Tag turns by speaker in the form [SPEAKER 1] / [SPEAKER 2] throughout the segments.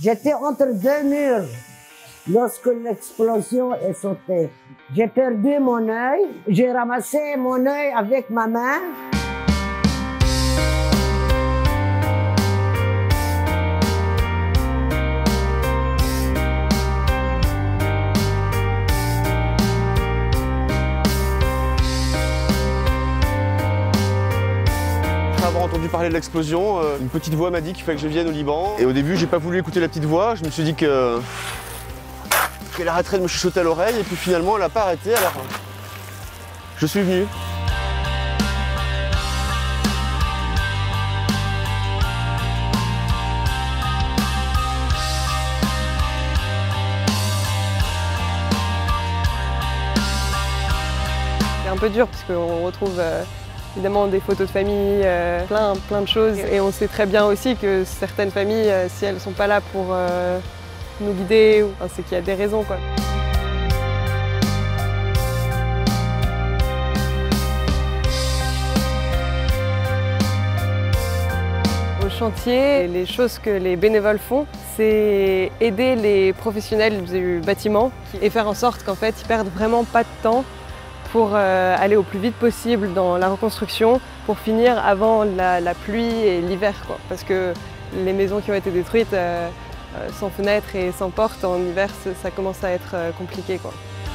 [SPEAKER 1] J'étais entre deux murs lorsque l'explosion est sautée. J'ai perdu mon œil. J'ai ramassé mon œil avec ma main.
[SPEAKER 2] Avoir entendu parler de l'explosion, une petite voix m'a dit qu'il fallait que je vienne au Liban. Et au début, j'ai pas voulu écouter la petite voix. Je me suis dit qu'elle arrêterait de me chuchoter à l'oreille. Et puis finalement, elle n'a pas arrêté. Alors, je suis venu.
[SPEAKER 3] C'est un peu dur parce qu'on retrouve évidemment des photos de famille, plein de choses. Et on sait très bien aussi que certaines familles, si elles ne sont pas là pour nous guider, c'est qu'il y a des raisons, quoi. Au chantier, les choses que les bénévoles font, c'est aider les professionnels du bâtiment et faire en sorte qu'en fait, ils perdent vraiment pas de temps pour aller au plus vite possible dans la reconstruction, pour finir avant la pluie et l'hiver, quoi. Parce que les maisons qui ont été détruites sans fenêtres et sans portes en hiver, ça commence à être compliqué, quoi.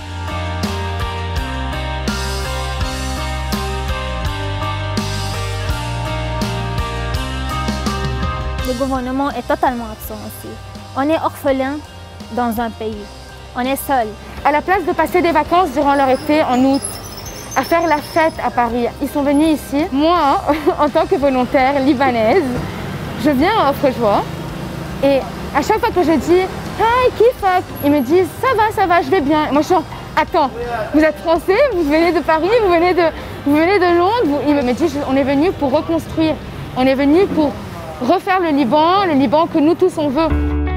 [SPEAKER 4] Le gouvernement est totalement absent aussi. On est orphelin dans un pays. On est seul.
[SPEAKER 5] À la place de passer des vacances durant leur été en août, à faire la fête à Paris, ils sont venus ici. Moi, en tant que volontaire libanaise, je viens à Offre-Joie et à chaque fois que je dis « Hi, kifak », ils me disent « Ça va, je vais bien ». Moi je suis genre « Attends, vous êtes français, vous venez de Paris, vous venez de Londres ?» Ils me disent « On est venu pour reconstruire, on est venu pour refaire le Liban que nous tous on veut ».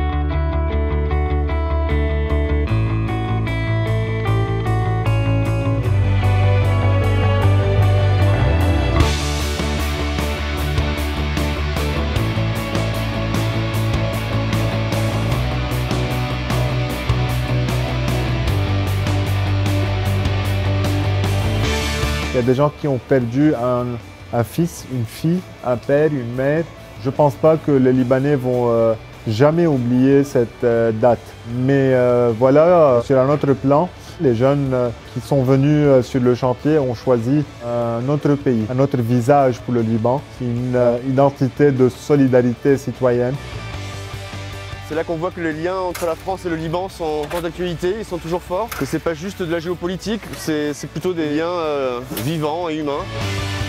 [SPEAKER 6] Il y a des gens qui ont perdu un fils, une fille, un père, une mère. Je ne pense pas que les Libanais vont jamais oublier cette date. Mais voilà, sur un autre plan, les jeunes qui sont venus sur le chantier ont choisi un autre pays, un autre visage pour le Liban, une identité de solidarité citoyenne.
[SPEAKER 2] C'est là qu'on voit que les liens entre la France et le Liban sont encore d'actualité, ils sont toujours forts. Que c'est pas juste de la géopolitique, c'est plutôt des liens vivants et humains.